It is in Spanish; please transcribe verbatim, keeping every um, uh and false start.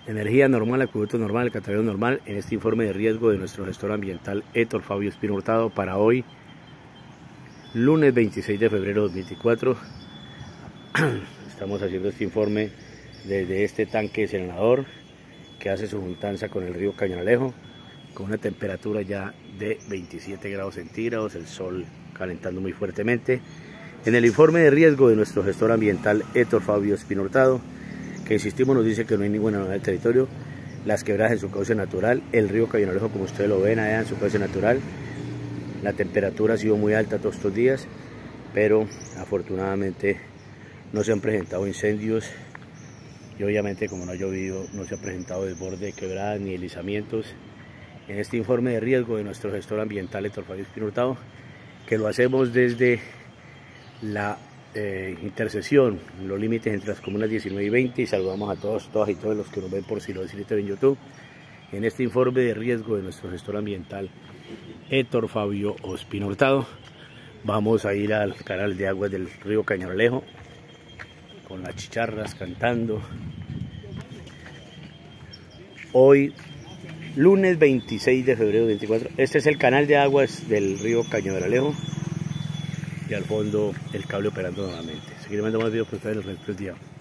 Energía normal, acueducto normal, alcantarillado normal, en este informe de riesgo de nuestro gestor ambiental Héctor Fabio Espino Hurtado para hoy, lunes veintiséis de febrero de dos mil veinticuatro. Estamos haciendo este informe desde este tanque desalinador que hace su juntanza con el río Cañonalejo, con una temperatura ya de veintisiete grados centígrados, el sol calentando muy fuertemente. En el informe de riesgo de nuestro gestor ambiental Héctor Fabio Espino Hurtado, que insistimos nos dice que no hay ninguna novedad del territorio, las quebradas en su cauce natural, el río Cañonalejo como ustedes lo ven allá en su cauce natural. La temperatura ha sido muy alta todos estos días, pero afortunadamente no se han presentado incendios y obviamente como no ha llovido no se ha presentado desborde de quebradas ni deslizamientos. En este informe de riesgo de nuestro gestor ambiental Héctor Fabio Espino Hurtado, que lo hacemos desde la eh, intersección, los límites entre las comunas diecinueve y veinte, y saludamos a todos, todas y todos los que nos ven por Silo de Silite en YouTube. En este informe de riesgo de nuestro gestor ambiental Héctor Fabio Espino Hurtado, vamos a ir al canal de aguas del río Cañonalejo con las chicharras cantando. Hoy lunes veintiséis de febrero de veinticuatro, este es el canal de aguas del río Cañonalejo y al fondo el cable operando nuevamente. Seguiremos más videos para ustedes el resto del día.